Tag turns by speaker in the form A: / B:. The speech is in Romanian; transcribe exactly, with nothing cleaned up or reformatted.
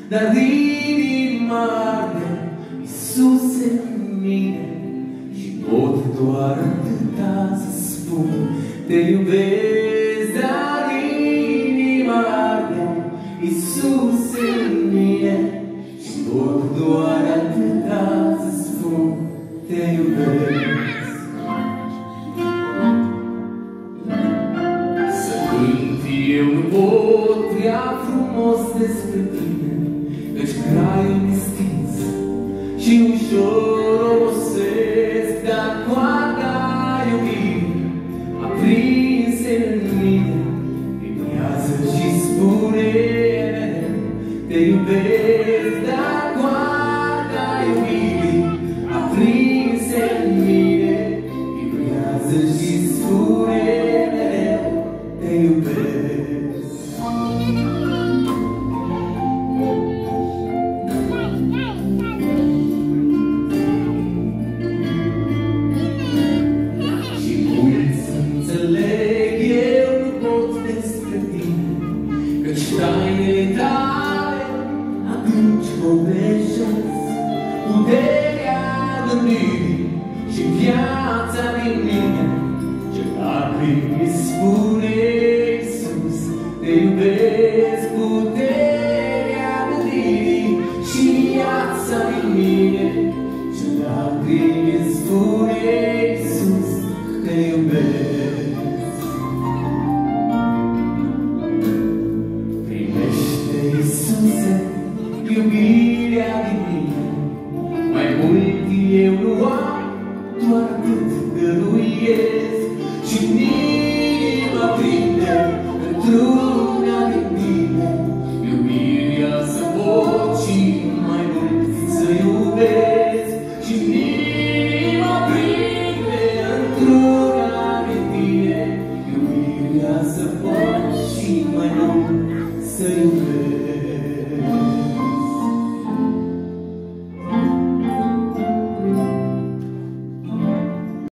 A: dar inima arde, Iisuse, în mine, și pot doar atâta să spun, te iubesc, dar inima arde, Iisuse, în mine, și pot doar atâta să spun, te iubesc. Să cânt eu nu pot prea frumos despre tine, căci craiul mi-e stins și ușor obosesc, dar coarda iubirii aprinse în mine vibrează și spune mereu, te iubesc, dar coarda iubirii aprinse în mine vibrează și spune mereu, te iubesc. Tainele tale atunci povestesc puterea gândirii și viața din mine, ce lacrimi spune Iisus, te iubesc, puterea gândirii și viața din mine, ce lacrimi spune Iisus, te iubesc.